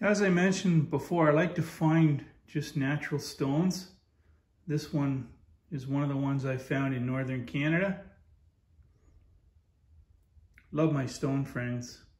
As I mentioned before, I like to find just natural stones. This one is one of the ones I found in northern Canada. Love my stone friends.